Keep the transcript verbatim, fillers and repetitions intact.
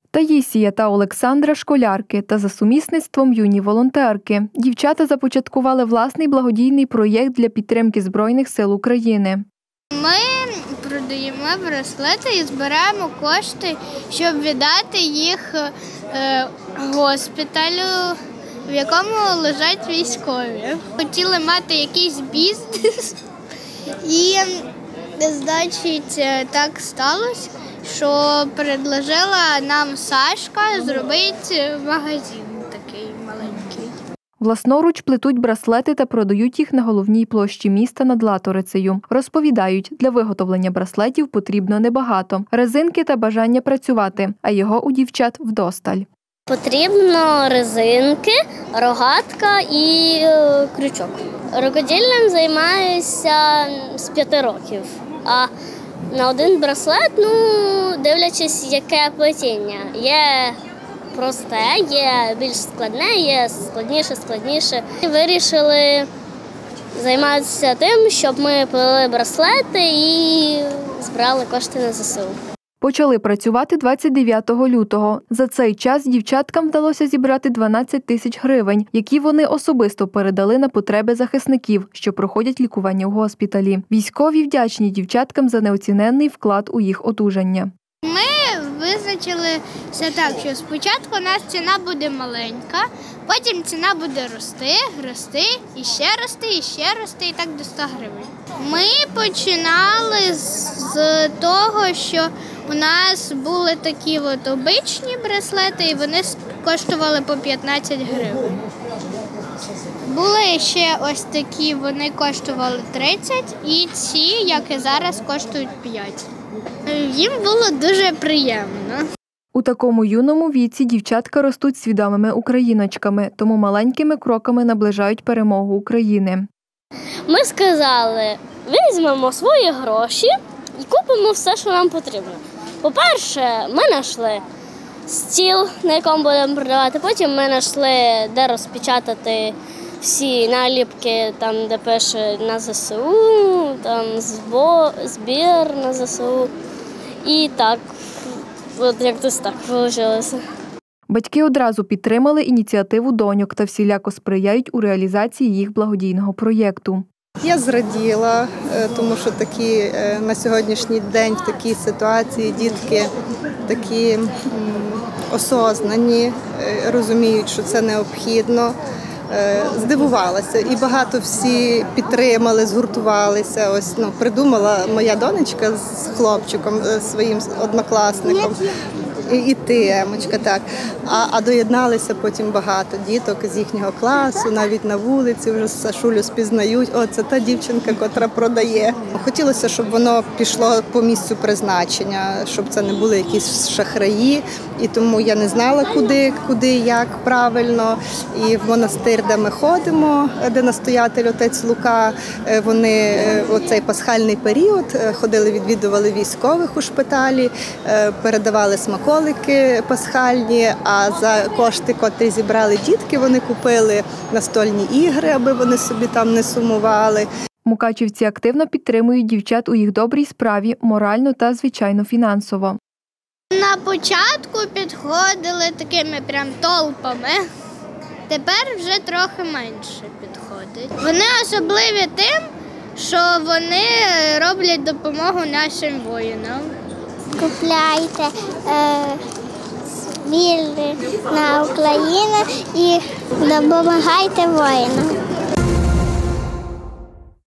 Таїсія та Олександра – школярки та за сумісництвом юні волонтерки. Дівчата започаткували власний благодійний проєкт для підтримки Збройних сил України. Ми продаємо браслети і збираємо кошти, щоб віддати їх госпіталю, в якому лежать військові. Хотіли мати якийсь бізнес і, значить, так сталося, що предложила нам Сашка зробити магазин такий маленький. Власноруч плетуть браслети та продають їх на головній площі міста над Латорицею. Розповідають, для виготовлення браслетів потрібно небагато – резинки та бажання працювати, а його у дівчат вдосталь. Потрібно резинки, рогатка і е, крючок. Рукоділлям займаюся з п'яти років, а на один браслет, ну, дивлячись, яке плетіння. Є просте, є більш складне, є складніше, складніше. Вирішили займатися тим, щоб ми плели браслети і збирали кошти на ЗСУ. Почали працювати двадцять дев'ятого лютого. За цей час дівчаткам вдалося зібрати дванадцять тисяч гривень, які вони особисто передали на потреби захисників, що проходять лікування в госпіталі. Військові вдячні дівчаткам за неоціненний вклад у їх одужання. Ми визначилися так, що спочатку у нас ціна буде маленька, потім ціна буде рости, рости, і ще рости, і ще рости, і так до ста гривень. Ми починали з того, що у нас були такі от обичні браслети, і вони коштували по п'ятнадцять гривень. Були ще ось такі, вони коштували тридцять, і ці, як і зараз, коштують п'ять. Їм було дуже приємно. У такому юному віці дівчатка ростуть свідомими україночками, тому маленькими кроками наближають перемогу України. Ми сказали, візьмемо свої гроші і купимо все, що нам потрібно. По-перше, ми знайшли стіл, на якому будемо продавати, потім ми знайшли, де розпечатати всі наліпки, там, де пише на ЗСУ, там збір на ЗСУ. І так, от якось так вийшло. Батьки одразу підтримали ініціативу доньок та всіляко сприяють у реалізації їх благодійного проєкту. Я зраділа, тому що такі на сьогоднішній день в такій ситуації дітки такі осознані, розуміють, що це необхідно. Здивувалася і багато всі підтримали, згуртувалися. Ось, ну, придумала моя донечка з хлопчиком, своїм однокласником. І ти, Емочка, так. А, а доєдналися потім багато діток з їхнього класу, навіть на вулиці вже Сашулю спізнають. О, це та дівчинка, котра продає. Хотілося, щоб воно пішло по місцю призначення, щоб це не були якісь шахраї. І тому я не знала, куди, куди, як правильно. І в монастир, де ми ходимо, де настоятель отець Лука, вони оцей пасхальний період ходили, відвідували військових у шпиталі, передавали смаколики пасхальні, а за кошти, котрі зібрали дітки, вони купили настольні ігри, аби вони собі там не сумували. Мукачівці активно підтримують дівчат у їх добрій справі, морально та, звичайно, фінансово. На початку підходили такими прям толпами, тепер вже трохи менше підходить. Вони особливі тим, що вони роблять допомогу нашим воїнам. Купляйте е, вільни на Україну і допомагайте воїнам.